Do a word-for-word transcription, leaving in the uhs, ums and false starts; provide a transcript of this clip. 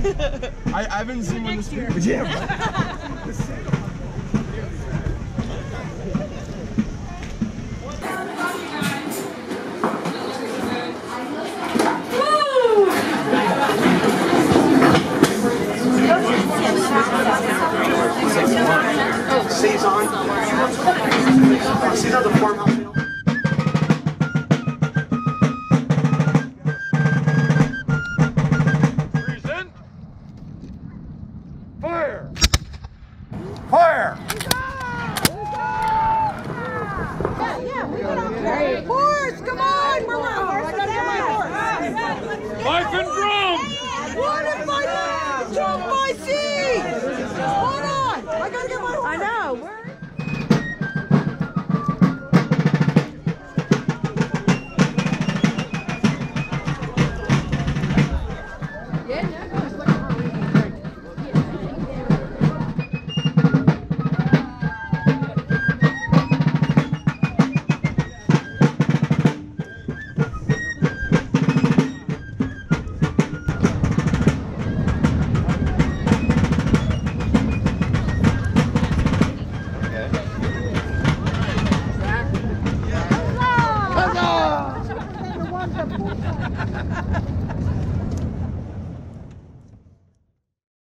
I, I haven't seen one this year. Yeah. Saison. Saison, the farmhouse meal. Present. Fire. Fire. Yeah, yeah, we went out there. Horse, come on! We're on horse. I gotta get my horse. Fife and drum. What if I took my seat? Hold on! I gotta get my horse. I know. We're